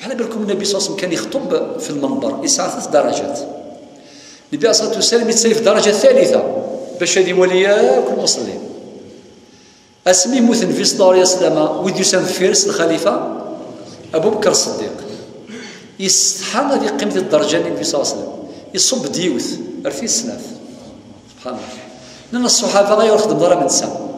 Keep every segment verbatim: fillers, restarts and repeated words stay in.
على بالكم النبي صلى الله عليه وسلم كان يخطب في المنبر يسعى ثلاث درجات. النبي عليه الصلاه والسلام يتسيف الدرجه الثالثه باش هذه وليا كل مصلين. اسمي مثل في صلى الله عليه وسلم ويد يسمى فارس الخليفه ابو بكر الصديق. يستحال هذه قيمه الدرجه النبي صلى الله عليه وسلم يصب ديوث عرفي السناف سبحان الله. لان الصحابه غير يخدم ضرب من السماء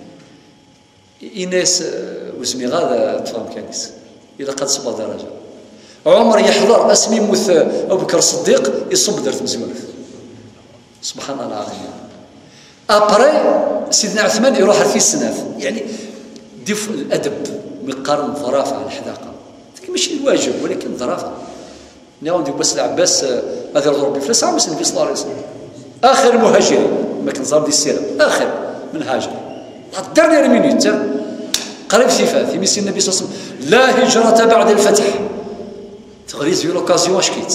إناس وزمي غادا تفهم كانيس إذا قد صبا درجة. عمر يحضر اسمي موث أبو بكر الصديق يصب درت مزيورث سبحان الله العظيم. أبري سيدنا عثمان يروح في السناف يعني ديف الأدب مقارن الظرافة على الحذاقة ماشي الواجب ولكن الظرافة. نعم ديو بس العباس هذا ربي فلاس عام النبي صلى الله عليه وسلم آخر المهاجرين ما كان ظهر دي السيرة آخر من هاجر الدرنيير مينوت قريب صفات يمسي النبي صلى الله عليه وسلم لا هجرة بعد الفتح تغريز في لوكازيون اش كيت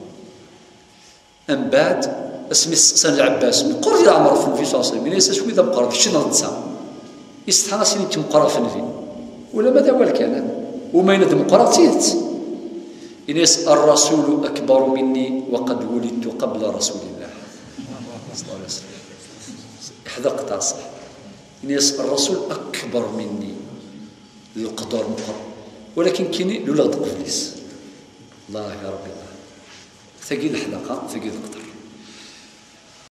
من بعد اسمي سن العباس من قرب عمر في النبي صلى الله عليه وسلم ليس شويه ذا مقرب شي نرد يستحق سيني تم مقرب في النبي ولا ماذا هو الكلام وما يند مقرب تيت إنيس الرسول أكبر مني وقد ولدت قبل رسول الله صلى الله عليه وسلم حذقت صح. إنيس الرسول أكبر مني القدر مقرب ولكن كيني لولا غد قفليس الله يا ربي الله ثقيل الحلقة ثقيل القدر